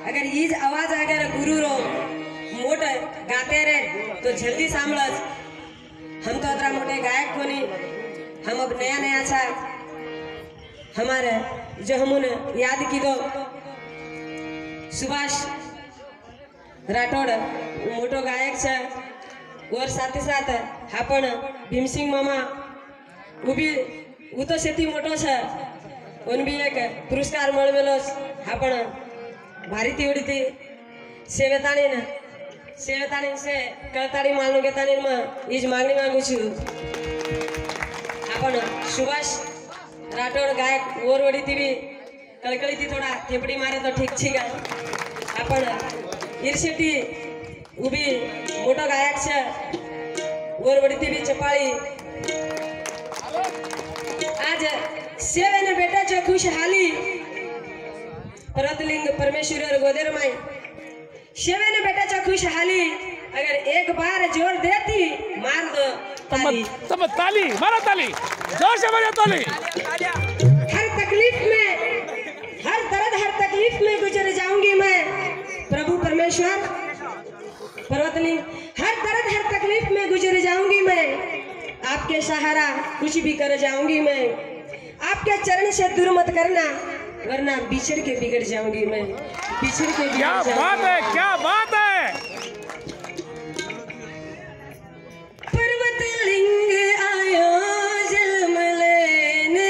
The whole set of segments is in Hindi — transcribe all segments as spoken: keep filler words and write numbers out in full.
अगर ईज आवाज अगर गुरु रो मोट गाते रे तो जल्दी सांभळज। हम तो अतरा मोटे गायक कोनी, हम अब नया नया छा हमारे जो हमने याद की दो सुभाष राठौड़ मोटो गायक छे और साथ ही साथ आपण भीमसिंग मामा उभी वो तो शेती मोटो छे उन भी एक पुरस्कार मळवेलो आपण भारती उडीती सेवेताणी ने सेवेताणी से कळताड़ी मालनो घेताणी में इज मागणी मांगू छु आपण सुभाष राठौड़ गायक और वडीती भी कळकळी थी थोड़ा थेपड़ी मारे तो ठीक छी गा आपण ईर्षेटी उभी मोटो गायक छे और वडीती भी चपाळी आज सेवे ने बेटा जो खुशहाली परतलिंग परमेश्वर गोदेर माई सेवे ने बेटा जो खुशहाली अगर एक बार जोर देती मार दो ताली तब ताली मारा ताली जोर से बजा ताली। हर तकलीफ में हर दर्द हर तकलीफ में गुजर जाऊंगी मैं प्रभु परमेश्वर पर्वतलिंग हर दर्द हर तकलीफ में गुजर जाऊंगी मैं आपके सहारा कुछ भी कर जाऊंगी मैं आपके चरण से दूर मत करना वरना बिछड़ के बिगड़ जाऊंगी मैं बिछड़ के बिगड़ क्या बात है क्या बात है। पर्वतलिंग आयो जन्म लेने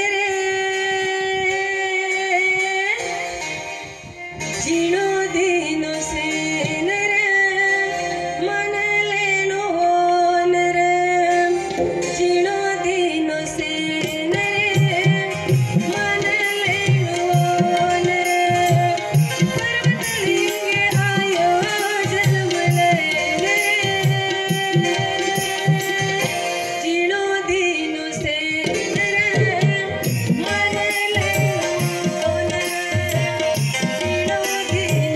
जीनो दीनो से नरे मन लेनो नरे जीनो दीनो से नरे मन लेनो नरे पर्वतलिंग आयो जन्म लेने जीनो दीनो से नरे मन लेनो नरे जीनो दीनो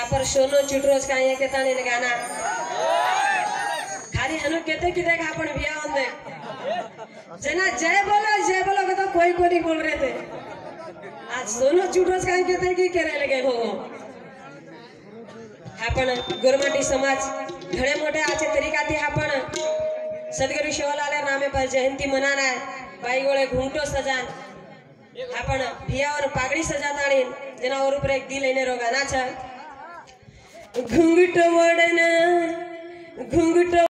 पर सोनो चुटरोज का ये कहता नहीं गाना खाली हनु कहते कि देख अपन बिया हों देख जना जय बोलो जय बोलो तो कोई को नहीं बोल रहे थे आज सोनो चुटरोज का कहते कि करे लगे हो आपण गोरमाटी समाज घणे मोठे आचे तरीकाती आपण सदगुरु शिवलाल नामे पर जयंती मनाना है बाई गोळे घूंटो सजान आपण भिया और पागड़ी सजाताणी जना और ऊपर एक दिल लेने रोगाना छ घुंघट वडन घुंघट